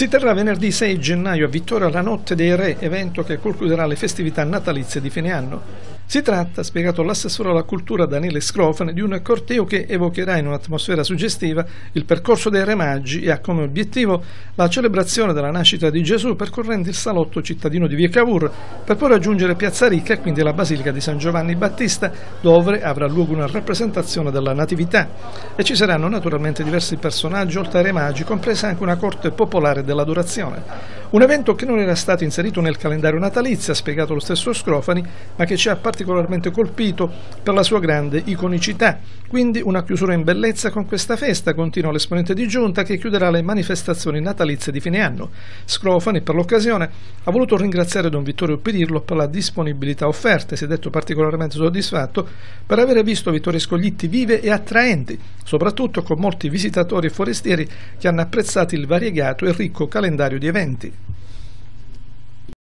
Si terrà venerdì 6 gennaio a Vittoria la Notte dei Re, evento che concluderà le festività natalizie di fine anno. Si tratta, ha spiegato l'assessore alla cultura Daniele Scrofani, di un corteo che evocherà in un'atmosfera suggestiva il percorso dei Re Magi e ha come obiettivo la celebrazione della nascita di Gesù percorrendo il salotto cittadino di Via Cavour per poi raggiungere Piazza Ricca e quindi la Basilica di San Giovanni Battista, dove avrà luogo una rappresentazione della Natività. E ci saranno naturalmente diversi personaggi oltre ai Re Magi, compresa anche una corte popolare dell'adorazione. Un evento che non era stato inserito nel calendario natalizio, ha spiegato lo stesso Scrofani, ma che ci ha particolarmente colpito per la sua grande iconicità. Quindi una chiusura in bellezza con questa festa, continua l'esponente di giunta, che chiuderà le manifestazioni natalizie di fine anno. Scrofani, per l'occasione, ha voluto ringraziare Don Vittorio Pirillo per la disponibilità offerta e si è detto particolarmente soddisfatto per avere visto Vittorio Scoglitti vive e attraenti, soprattutto con molti visitatori e forestieri che hanno apprezzato il variegato e ricco calendario di eventi.